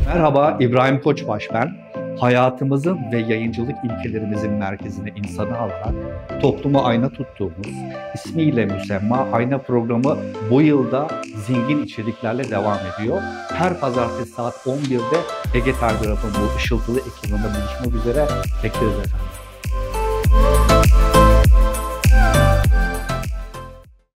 Merhaba, İbrahim Koçbaş ben. Hayatımızın ve yayıncılık ilkelerimizin merkezine insanı alarak topluma ayna tuttuğumuz, ismiyle müsemma ayna programı bu yılda zengin içeriklerle devam ediyor. Her pazartesi saat 11'de Ege Telgraf'ın bu ışıltılı ekranında buluşmak üzere bekleriz efendim.